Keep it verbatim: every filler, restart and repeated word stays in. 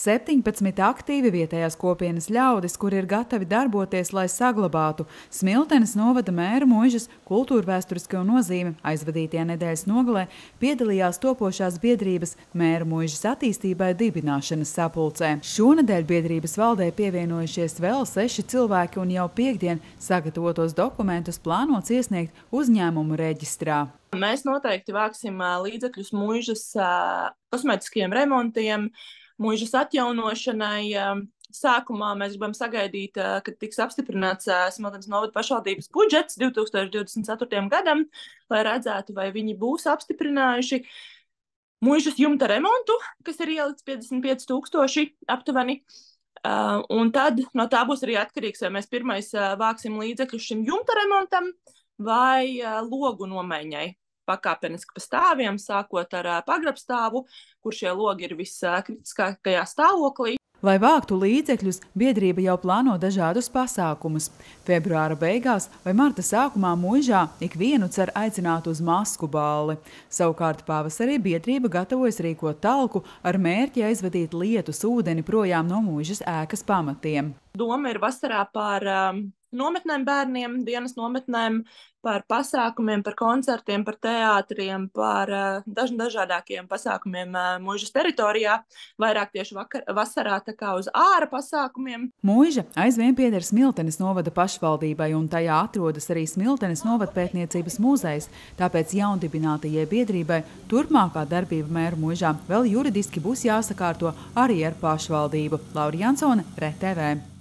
septiņpadsmit aktīvi vietējās kopienas ļaudis, kuri ir gatavi darboties, lai saglabātu Smiltenes novada mēra Muižas kultūrvēsturisko nozīmi, aizvadītajā nedēļas nogalē piedalījās topošās biedrības Mēra Muižas attīstībai dibināšanas sapulcē. Šonedēļ biedrības valdē pievienojušies vēl seši cilvēki un jau piektdien sagatavotos dokumentus plānots iesniegt uzņēmumu reģistrā. Mēs noteikti vāksim līdzekļus Muižas kosmētiskiem remontiem, Muižas atjaunošanai. Sākumā mēs gribam sagaidīt, kad tiks apstiprināts Smiltenes novada pašvaldības budžets divi tūkstoši divdesmit ceturtajam gadam, lai redzētu, vai viņi būs apstiprinājuši Muižas jumta remontu, kas ir ielikts piecdesmit pieci tūkstoši aptuveni. Un tad no tā būs arī atkarīgs, vai mēs pirmais vāksim līdzekļus šim jumta remontam vai logu nomaiņai. Pakāpeniski pa stāviem, sākot ar pagrabstāvu, kur šie logi ir viskritiskākajā stāvoklī. Lai vāktu līdzekļus, biedrība jau plāno dažādus pasākumus. Februāra beigās vai marta sākumā Muižā ikvienu cer aicināt uz masku balli. Savukārt pavasarī biedrība gatavojas rīkot talku ar mērķi aizvadīt lietus ūdeni projām no Muižas ēkas pamatiem. Doma ir vasarā par um, nometnēm bērniem, dienas nometnēm, par pasākumiem, par koncertiem, par teātriem, par uh, daž dažādākiem pasākumiem uh, Muižas teritorijā, vairāk tieši vakar, vasarā tā kā uz āra pasākumiem. Muiža aizvien pieder Smiltenes novada pašvaldībai, un tajā atrodas arī Smiltenes novada pētniecības muzejs, tāpēc jaundibinātajai biedrībai turpmākā darbība Mēra Muižā vēl juridiski būs jāsakārto arī ar pašvaldību. Laura Jansone, R E T V.